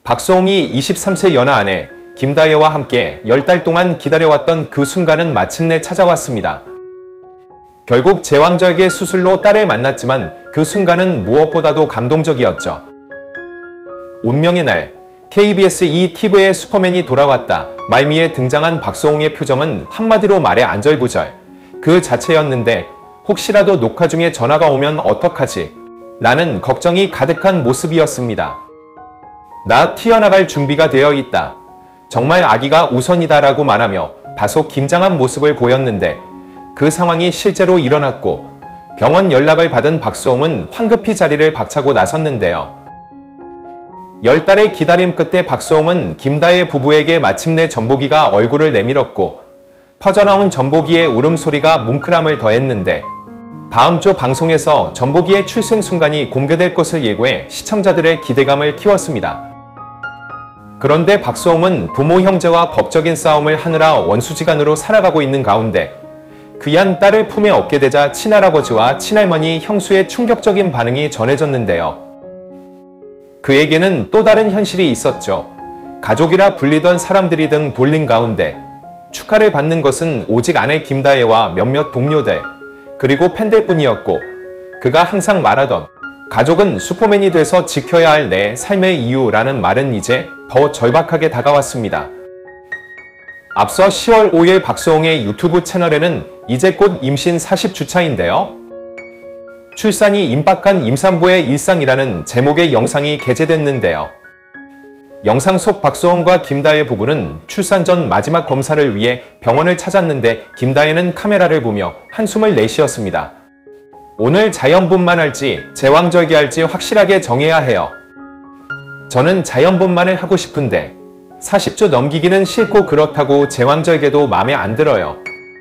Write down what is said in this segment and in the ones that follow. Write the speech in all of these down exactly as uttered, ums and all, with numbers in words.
박소홍이 이십삼 세 연하 아내 김다혜와 함께 열 달 동안 기다려왔던 그 순간은 마침내 찾아왔습니다. 결국 제왕절개 수술로 딸을 만났지만 그 순간은 무엇보다도 감동적이었죠. 운명의 날, 케이비에스 이 티비의 슈퍼맨이 돌아왔다. 말미에 등장한 박소홍의 표정은 한마디로 말해 안절부절. 그 자체였는데 혹시라도 녹화 중에 전화가 오면 어떡하지? 라는 걱정이 가득한 모습이었습니다. 나 튀어나갈 준비가 되어 있다. 정말 아기가 우선이다 라고 말하며 다소 긴장한 모습을 보였는데 그 상황이 실제로 일어났고 병원 연락을 받은 박소홍은 황급히 자리를 박차고 나섰는데요. 열 달의 기다림 끝에 박소홍은 김다혜 부부에게 마침내 전보기가 얼굴을 내밀었고 퍼져나온 전보기의 울음소리가 뭉클함을 더했는데 다음 주 방송에서 전보기의 출생 순간이 공개될 것을 예고해 시청자들의 기대감을 키웠습니다. 그런데 박소홍은 부모 형제와 법적인 싸움을 하느라 원수지간으로 살아가고 있는 가운데 귀한 딸을 품에 업게 되자 친할아버지와 친할머니, 형수의 충격적인 반응이 전해졌는데요. 그에게는 또 다른 현실이 있었죠. 가족이라 불리던 사람들이 등 돌린 가운데 축하를 받는 것은 오직 아내 김다혜와 몇몇 동료들, 그리고 팬들뿐이었고 그가 항상 말하던 가족은 슈퍼맨이 돼서 지켜야 할 내 삶의 이유라는 말은 이제 더 절박하게 다가왔습니다. 앞서 시월 오일 박소홍의 유튜브 채널에는 이제 곧 임신 사십 주차인데요. 출산이 임박한 임산부의 일상이라는 제목의 영상이 게재됐는데요. 영상 속 박소홍과 김다혜 부부는 출산 전 마지막 검사를 위해 병원을 찾았는데 김다혜는 카메라를 보며 한숨을 내쉬었습니다. 오늘 자연분만 할지 제왕절개 할지 확실하게 정해야 해요. 저는 자연분만을 하고 싶은데 사십 주 넘기기는 싫고 그렇다고 제왕절개도 마음에 안 들어요.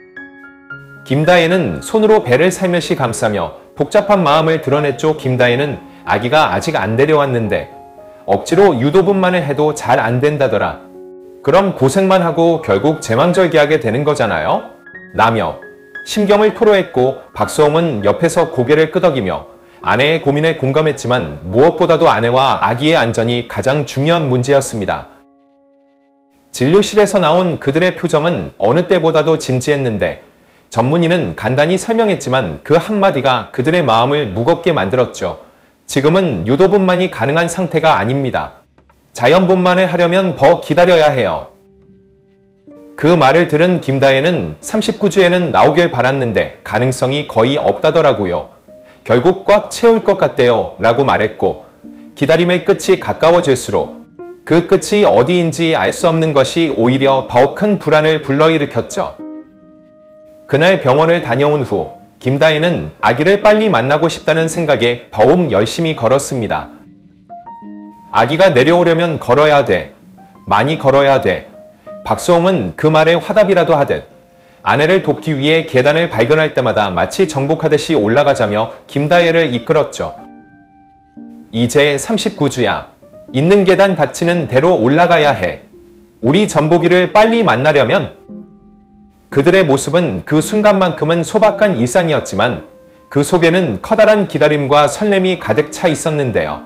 김다혜는 손으로 배를 살며시 감싸며 복잡한 마음을 드러냈죠. 김다혜는 아기가 아직 안 데려왔는데 억지로 유도분만을 해도 잘 안 된다더라. 그럼 고생만 하고 결국 제왕절개하게 되는 거잖아요? 라며 심경을 토로했고 박소홍은 옆에서 고개를 끄덕이며 아내의 고민에 공감했지만 무엇보다도 아내와 아기의 안전이 가장 중요한 문제였습니다. 진료실에서 나온 그들의 표정은 어느 때보다도 진지했는데 전문의는 간단히 설명했지만 그 한마디가 그들의 마음을 무겁게 만들었죠. 지금은 유도분만이 가능한 상태가 아닙니다. 자연분만을 하려면 더 기다려야 해요. 그 말을 들은 김다혜는 삼십구 주에는 나오길 바랐는데 가능성이 거의 없다더라고요. 결국 꽉 채울 것 같대요 라고 말했고 기다림의 끝이 가까워질수록 그 끝이 어디인지 알 수 없는 것이 오히려 더 큰 불안을 불러일으켰죠. 그날 병원을 다녀온 후 김다혜는 아기를 빨리 만나고 싶다는 생각에 더욱 열심히 걸었습니다. 아기가 내려오려면 걸어야 돼. 많이 걸어야 돼. 박소홍은 그 말에 화답이라도 하듯 아내를 돕기 위해 계단을 발견할 때마다 마치 정복하듯이 올라가자며 김다혜를 이끌었죠. 이제 삼십구 주야. 있는 계단 닫히는 대로 올라가야 해. 우리 전보기를 빨리 만나려면. 그들의 모습은 그 순간만큼은 소박한 일상이었지만 그 속에는 커다란 기다림과 설렘이 가득 차 있었는데요.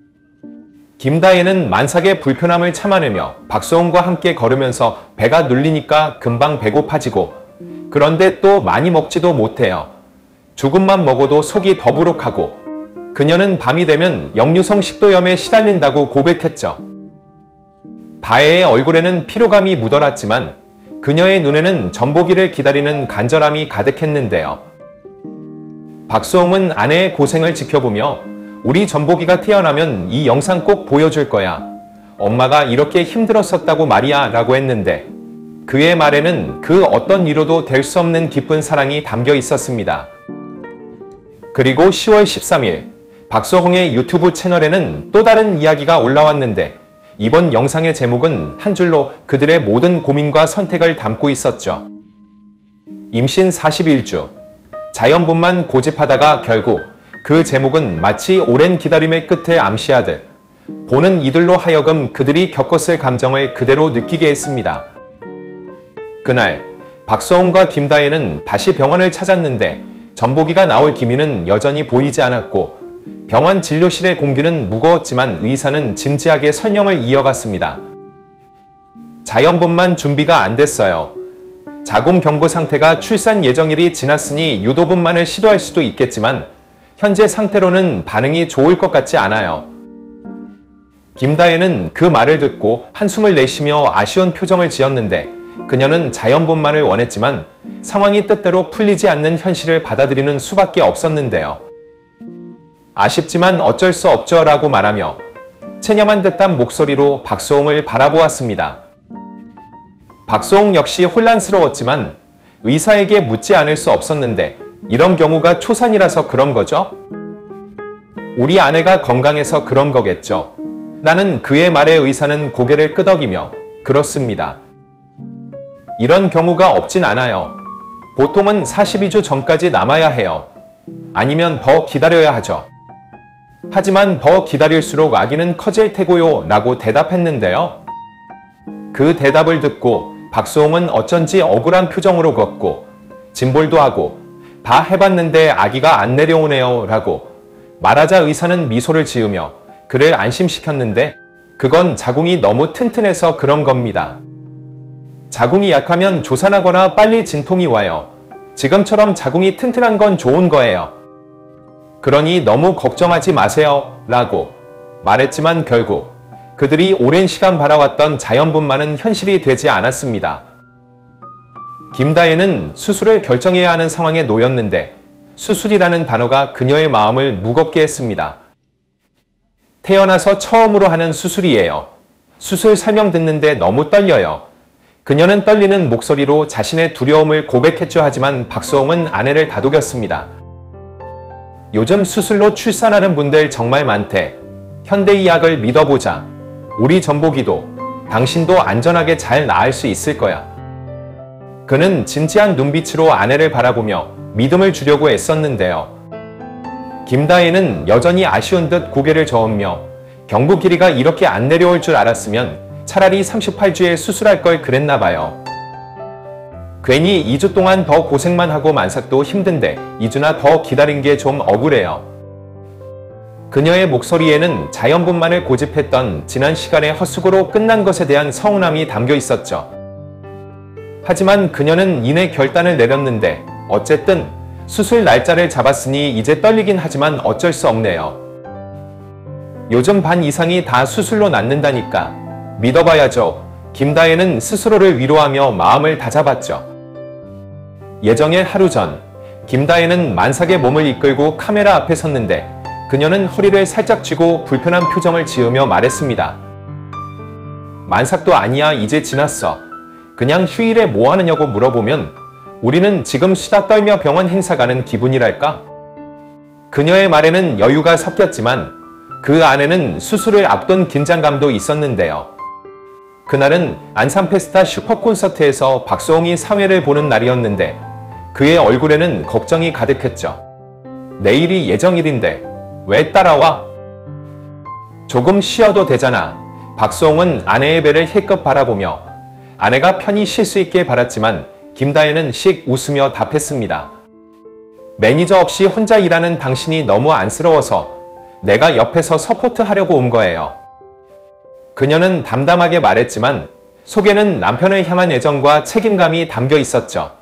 김다혜는 만삭의 불편함을 참아내며 박소홍과 함께 걸으면서 배가 눌리니까 금방 배고파지고 그런데 또 많이 먹지도 못해요. 조금만 먹어도 속이 더부룩하고 그녀는 밤이 되면 역류성 식도염에 시달린다고 고백했죠. 다혜의 얼굴에는 피로감이 묻어났지만 그녀의 눈에는 전보기를 기다리는 간절함이 가득했는데요. 박소홍은 아내의 고생을 지켜보며 우리 전보기가 태어나면 이 영상 꼭 보여줄 거야. 엄마가 이렇게 힘들었었다고 말이야 라고 했는데 그의 말에는 그 어떤 위로도 될 수 없는 깊은 사랑이 담겨 있었습니다. 그리고 시월 십삼일 박소홍의 유튜브 채널에는 또 다른 이야기가 올라왔는데 이번 영상의 제목은 한 줄로 그들의 모든 고민과 선택을 담고 있었죠. 임신 사십일 주. 자연분만 고집하다가 결국 그 제목은 마치 오랜 기다림의 끝에 암시하듯 보는 이들로 하여금 그들이 겪었을 감정을 그대로 느끼게 했습니다. 그날 박소홍과 김다혜는 다시 병원을 찾았는데 전보기가 나올 기미는 여전히 보이지 않았고 병원 진료실의 공기는 무거웠지만 의사는 진지하게 설명을 이어갔습니다. 자연분만 준비가 안 됐어요. 자궁 경부 상태가 출산 예정일이 지났으니 유도분만을 시도할 수도 있겠지만 현재 상태로는 반응이 좋을 것 같지 않아요. 김다혜는 그 말을 듣고 한숨을 내쉬며 아쉬운 표정을 지었는데 그녀는 자연분만을 원했지만 상황이 뜻대로 풀리지 않는 현실을 받아들이는 수밖에 없었는데요. 아쉽지만 어쩔 수 없죠 라고 말하며 체념한 듯한 목소리로 박소홍을 바라보았습니다. 박소홍 역시 혼란스러웠지만 의사에게 묻지 않을 수 없었는데 이런 경우가 초산이라서 그런 거죠? 우리 아내가 건강해서 그런 거겠죠. 나는 그의 말에 의사는 고개를 끄덕이며 그렇습니다. 이런 경우가 없진 않아요. 보통은 사십이 주 전까지 남아야 해요. 아니면 더 기다려야 하죠. 하지만 더 기다릴수록 아기는 커질 테고요 라고 대답했는데요. 그 대답을 듣고 박소홍은 어쩐지 억울한 표정으로 걷고 짐볼도 하고 다 해봤는데 아기가 안 내려오네요 라고 말하자 의사는 미소를 지으며 그를 안심시켰는데 그건 자궁이 너무 튼튼해서 그런 겁니다. 자궁이 약하면 조산하거나 빨리 진통이 와요. 지금처럼 자궁이 튼튼한 건 좋은 거예요. 그러니 너무 걱정하지 마세요 라고 말했지만 결국 그들이 오랜 시간 바라왔던 자연분만은 현실이 되지 않았습니다. 김다혜는 수술을 결정해야 하는 상황에 놓였는데 수술이라는 단어가 그녀의 마음을 무겁게 했습니다. 태어나서 처음으로 하는 수술이에요. 수술 설명 듣는데 너무 떨려요. 그녀는 떨리는 목소리로 자신의 두려움을 고백했죠. 하지만 박소홍은 아내를 다독였습니다. 요즘 수술로 출산하는 분들 정말 많대. 현대의학을 믿어보자. 우리 전복이도 당신도 안전하게 잘 낳을 수 있을 거야. 그는 진지한 눈빛으로 아내를 바라보며 믿음을 주려고 애썼는데요. 김다혜는 여전히 아쉬운 듯 고개를 저으며 경부 길이가 이렇게 안 내려올 줄 알았으면 차라리 삼십팔 주에 수술할 걸 그랬나 봐요. 괜히 이 주 동안 더 고생만 하고 만삭도 힘든데 이 주나 더 기다린 게 좀 억울해요. 그녀의 목소리에는 자연분만을 고집했던 지난 시간의 헛수고로 끝난 것에 대한 서운함이 담겨 있었죠. 하지만 그녀는 이내 결단을 내렸는데 어쨌든 수술 날짜를 잡았으니 이제 떨리긴 하지만 어쩔 수 없네요. 요즘 반 이상이 다 수술로 낫는다니까. 믿어봐야죠. 김다혜는 스스로를 위로하며 마음을 다잡았죠. 예정일 하루 전, 김다혜는 만삭의 몸을 이끌고 카메라 앞에 섰는데 그녀는 허리를 살짝 쥐고 불편한 표정을 지으며 말했습니다. 만삭도 아니야. 이제 지났어. 그냥 휴일에 뭐 하느냐고 물어보면 우리는 지금 수다 떨며 병원 행사 가는 기분이랄까? 그녀의 말에는 여유가 섞였지만 그 안에는 수술을 앞둔 긴장감도 있었는데요. 그날은 안산페스타 슈퍼콘서트에서 박소홍이 사회를 보는 날이었는데 그의 얼굴에는 걱정이 가득했죠. 내일이 예정일인데 왜 따라와? 조금 쉬어도 되잖아. 박소홍은 아내의 배를 힐끗 바라보며 아내가 편히 쉴 수 있게 바랐지만 김다혜는 씩 웃으며 답했습니다. 매니저 없이 혼자 일하는 당신이 너무 안쓰러워서 내가 옆에서 서포트하려고 온 거예요. 그녀는 담담하게 말했지만 속에는 남편을 향한 애정과 책임감이 담겨 있었죠.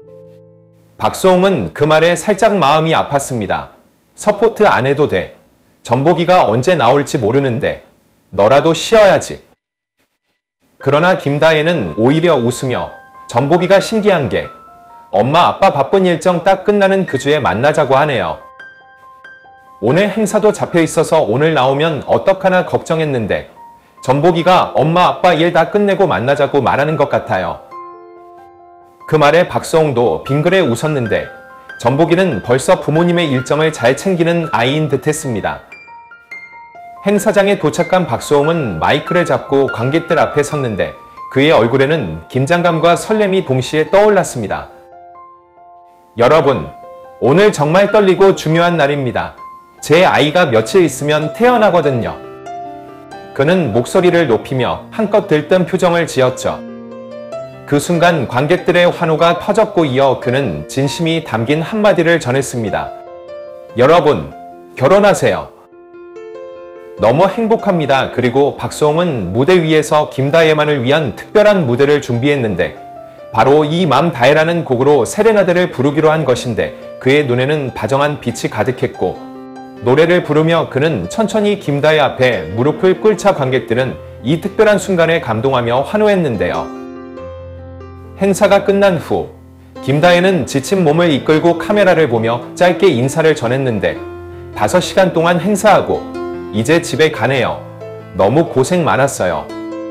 박소홍은 그 말에 살짝 마음이 아팠습니다. 서포트 안 해도 돼. 전복이가 언제 나올지 모르는데 너라도 쉬어야지. 그러나 김다혜는 오히려 웃으며 전복이가 신기한 게 엄마 아빠 바쁜 일정 딱 끝나는 그 주에 만나자고 하네요. 오늘 행사도 잡혀 있어서 오늘 나오면 어떡하나 걱정했는데 전복이가 엄마 아빠 일 다 끝내고 만나자고 말하는 것 같아요. 그 말에 박소홍도 빙그레 웃었는데 전복이는 벌써 부모님의 일정을 잘 챙기는 아이인 듯 했습니다. 행사장에 도착한 박소홍은 마이크를 잡고 관객들 앞에 섰는데 그의 얼굴에는 긴장감과 설렘이 동시에 떠올랐습니다. 여러분, 오늘 정말 떨리고 중요한 날입니다. 제 아이가 며칠 있으면 태어나거든요. 그는 목소리를 높이며 한껏 들뜬 표정을 지었죠. 그 순간 관객들의 환호가 터졌고 이어 그는 진심이 담긴 한마디를 전했습니다. 여러분, 결혼하세요. 너무 행복합니다. 그리고 박수홍은 무대 위에서 김다혜만을 위한 특별한 무대를 준비했는데 바로 이 맘 다해라는 곡으로 세레나데를 부르기로 한 것인데 그의 눈에는 다정한 빛이 가득했고 노래를 부르며 그는 천천히 김다혜 앞에 무릎을 꿇자 관객들은 이 특별한 순간에 감동하며 환호했는데요. 행사가 끝난 후 김다혜는 지친 몸을 이끌고 카메라를 보며 짧게 인사를 전했는데 다섯 시간 동안 행사하고 이제 집에 가네요. 너무 고생 많았어요.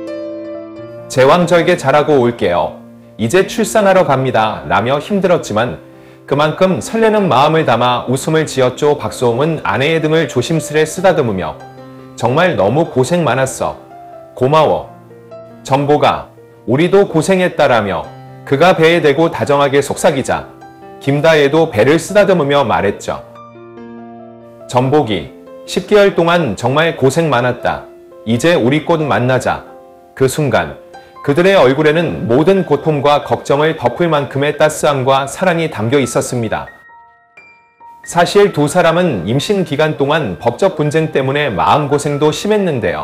제왕절개 잘하고 올게요. 이제 출산하러 갑니다. 라며 힘들었지만 그만큼 설레는 마음을 담아 웃음을 지었죠. 박수홍은 아내의 등을 조심스레 쓰다듬으며 정말 너무 고생 많았어. 고마워. 전보가 우리도 고생했다라며 그가 배에 대고 다정하게 속삭이자 김다혜도 배를 쓰다듬으며 말했죠. 전복이 십 개월 동안 정말 고생 많았다. 이제 우리 곧 만나자. 그 순간 그들의 얼굴에는 모든 고통과 걱정을 덮을 만큼의 따스함과 사랑이 담겨 있었습니다. 사실 두 사람은 임신 기간 동안 법적 분쟁 때문에 마음고생도 심했는데요.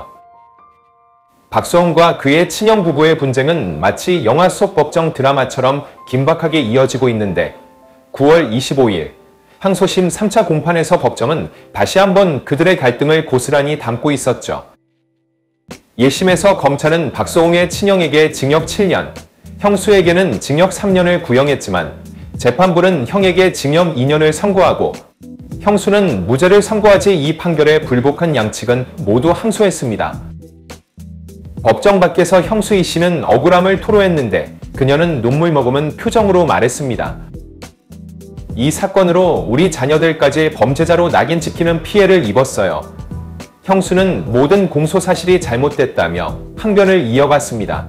박수홍과 그의 친형 부부의 분쟁은 마치 영화 속 법정 드라마처럼 긴박하게 이어지고 있는데 구월 이십오일 항소심 삼 차 공판에서 법정은 다시 한번 그들의 갈등을 고스란히 담고 있었죠. 일 심에서 검찰은 박수홍의 친형에게 징역 칠 년, 형수에게는 징역 삼 년을 구형했지만 재판부는 형에게 징역 이 년을 선고하고 형수는 무죄를 선고하지 이 판결에 불복한 양측은 모두 항소했습니다. 법정 밖에서 형수 이 씨는 억울함을 토로했는데 그녀는 눈물 머금은 표정으로 말했습니다. 이 사건으로 우리 자녀들까지 범죄자로 낙인 찍히는 피해를 입었어요. 형수는 모든 공소 사실이 잘못됐다며 항변을 이어갔습니다.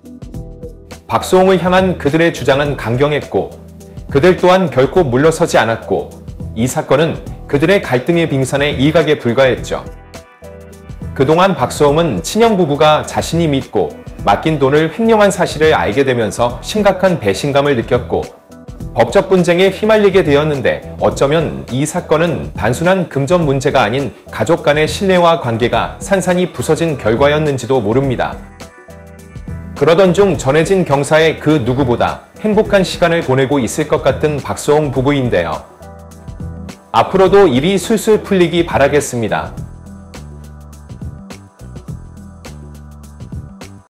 박수홍을 향한 그들의 주장은 강경했고 그들 또한 결코 물러서지 않았고 이 사건은 그들의 갈등의 빙산에 일각에 불과했죠. 그동안 박수홍은 친형 부부가 자신이 믿고 맡긴 돈을 횡령한 사실을 알게 되면서 심각한 배신감을 느꼈고 법적 분쟁에 휘말리게 되었는데 어쩌면 이 사건은 단순한 금전 문제가 아닌 가족 간의 신뢰와 관계가 산산이 부서진 결과였는지도 모릅니다. 그러던 중 전해진 경사에 그 누구보다 행복한 시간을 보내고 있을 것 같은 박수홍 부부인데요. 앞으로도 일이 술술 풀리기 바라겠습니다.